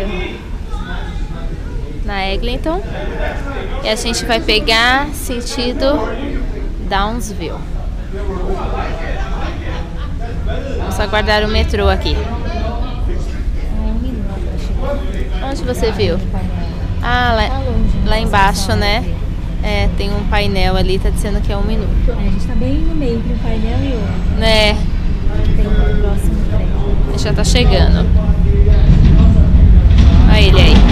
na Eglinton. E a gente vai pegar sentido Downsville. Vamos aguardar o metrô aqui. Onde você viu? Ah, lá embaixo, né? É, tem um painel ali, tá dizendo que é 1 minuto. A gente tá bem no meio entre um painel e outro. É. Tem o próximo trem. Já tá chegando. Olha ele aí.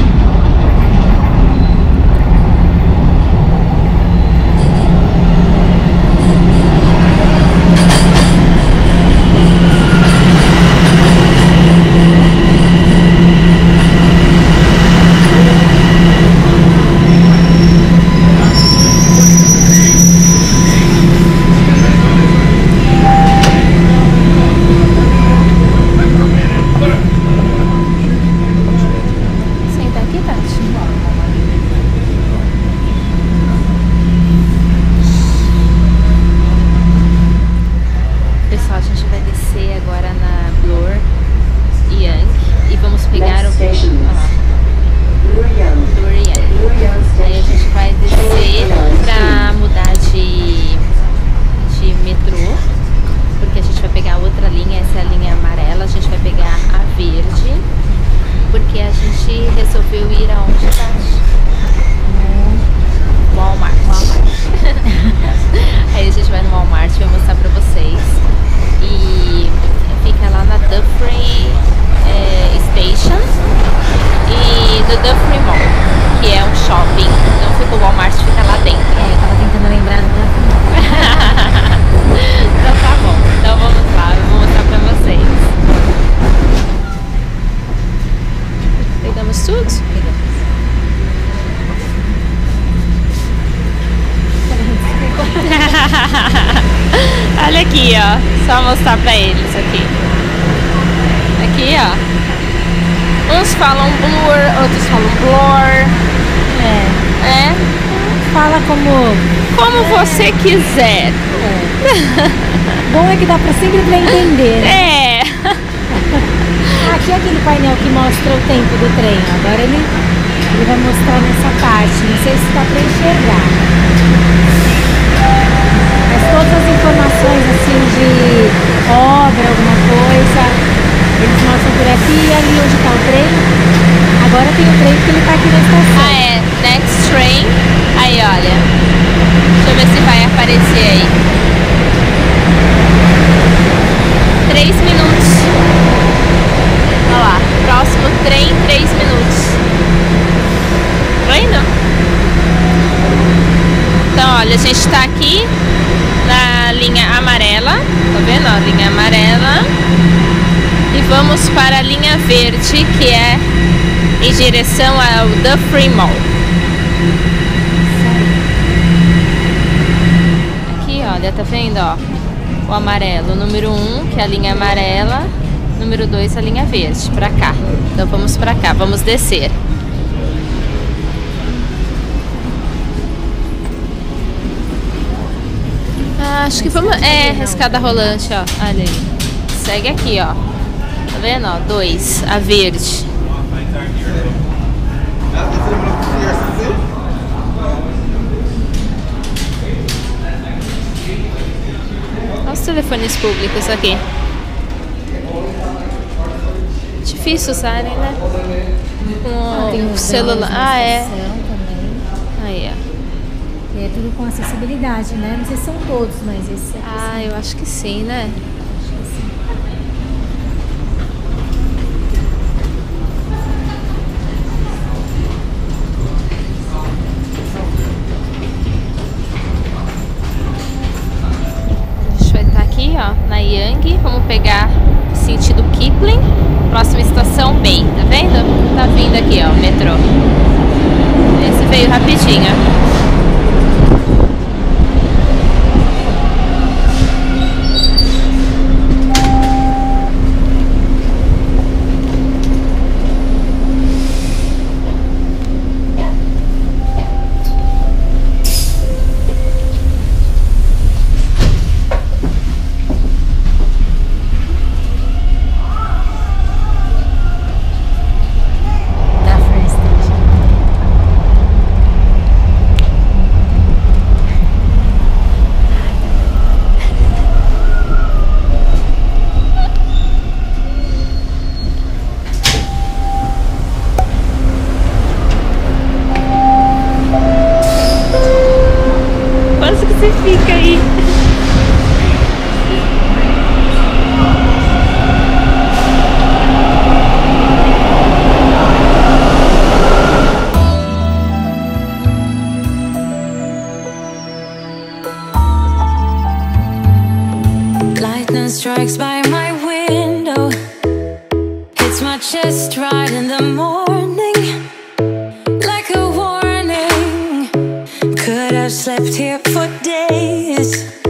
Olha aqui, ó. Só mostrar pra eles aqui. Aqui, ó. Uns falam blur, outros falam blur. É. Fala como você quiser. Bom é que dá pra sempre pra entender, né? É. Aqui é aquele painel que mostra o tempo do trem. Agora ele vai mostrar nessa parte. Não sei se dá pra enxergar. Mas todas as informações assim de obra, alguma coisa, eles mostram por aqui e ali onde está o trem. Agora tem o trem que ele está aqui na estação. Ah, é. Next train. Aí, olha. Deixa eu ver se vai aparecer aí. 3 minutos. Olha lá. Próximo trem, 3 minutos. Tá vendo? Então, olha, a gente tá aqui na linha amarela, tá vendo? Ó, linha amarela. E vamos para a linha verde, que é em direção ao Dufferin Mall. Aqui, olha, tá vendo, ó? O amarelo, número 1, que é a linha amarela. Número 2, a linha verde, pra cá. Então vamos pra cá, vamos descer. Acho que vamos... É, escada rolante, ó. Olha aí. Segue aqui, ó. Tá vendo, ó? 2, a verde. Olha os telefones públicos aqui. Difícil usarem, né? Com o celular. Ah, é. Aí, ó. É tudo com acessibilidade, né? Não sei se são todos, mas esse aqui. Ah, eu acho que sim, né? Acho que sim. A gente vai estar aqui, ó, na Yonge. Vamos pegar sentido Kipling. Próxima estação, Bay. Tá vendo? Tá vindo aqui, ó, o metrô. Esse veio rapidinho. sun strikes by my window, hits my chest right in the morning, like a warning. Could have slept here for days.